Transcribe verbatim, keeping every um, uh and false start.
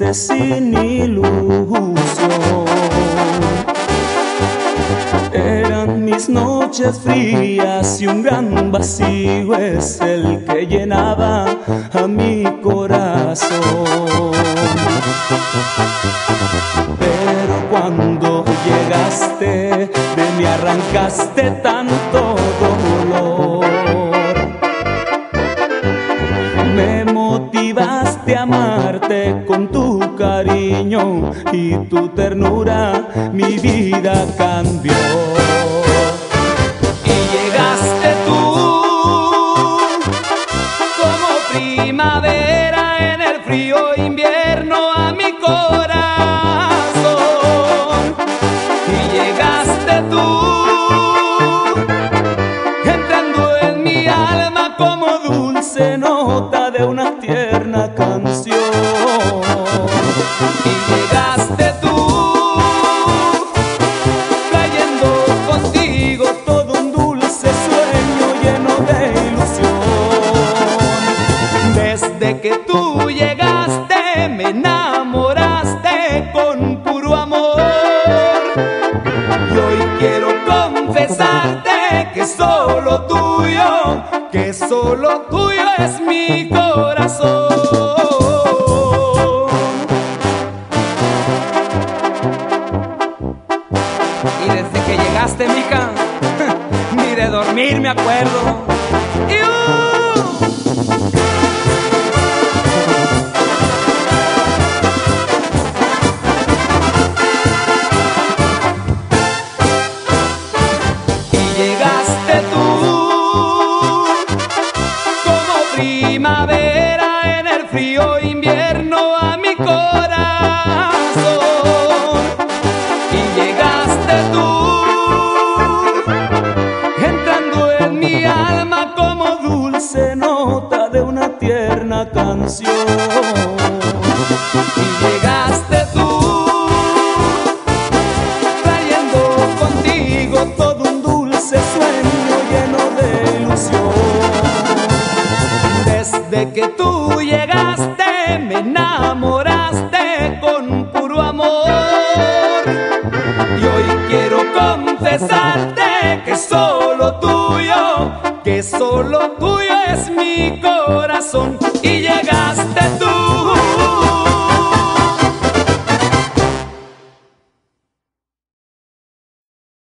noche sin ilusión. Eran mis noches frías y un gran vacío es el que llenaba a mi corazón. Pero cuando llegaste, de mí arrancaste tanto dolor. Me motivaste a amarte con tu cariño y tu ternura, mi vida cambió. Y llegaste tú como primavera en el frío invierno a mi corazón. Y llegaste tú entrando en mi alma como dulce nota de una tierna canción. Y llegaste tú trayendo contigo todo un dulce sueño lleno de ilusión. Desde que tú llegaste me enamoraste con puro amor. Y hoy quiero confesarte que solo tuyo, que solo tuyo es mi corazón. Y desde que llegaste, mija, ni de dormir me acuerdo. ¡Y, uh! Y llegaste tú como primavera en el frío invierno a mi corazón. Y llegaste tú entrando en mi alma como dulce nota de una tierna canción. Y llegaste tú trayendo contigo todo un dulce sueño lleno de ilusión. Desde que tú llegaste me enamoraste con puro amor. Y hoy quiero confesarte que solo tuyo, que solo tuyo es mi corazón. Y